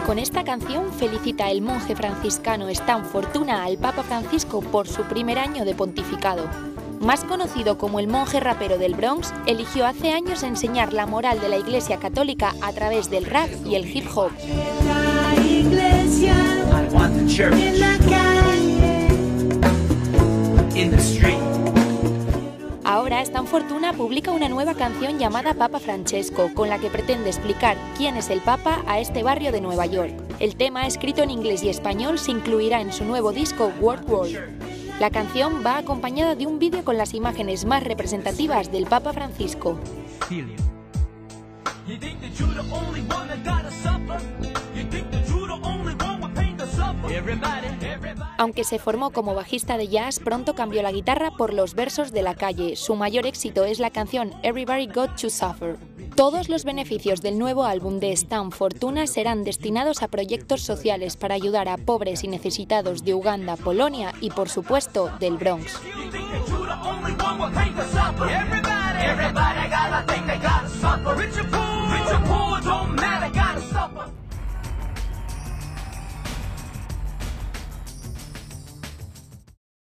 Con esta canción felicita el monje franciscano Stan Fortuna al Papa Francisco por su primer año de pontificado. Más conocido como el monje rapero del Bronx, eligió hace años enseñar la moral de la Iglesia Católica a través del rap y el hip hop. Ahora Stan Fortuna publica una nueva canción llamada Papa Francesco, con la que pretende explicar quién es el Papa a este barrio de Nueva York. El tema, escrito en inglés y español, se incluirá en su nuevo disco World World. La canción va acompañada de un vídeo con las imágenes más representativas del Papa Francisco. Aunque se formó como bajista de jazz, pronto cambió la guitarra por los versos de la calle. Su mayor éxito es la canción Everybody Got to Suffer. Todos los beneficios del nuevo álbum de Stan Fortuna serán destinados a proyectos sociales para ayudar a pobres y necesitados de Uganda, Polonia y, por supuesto, del Bronx.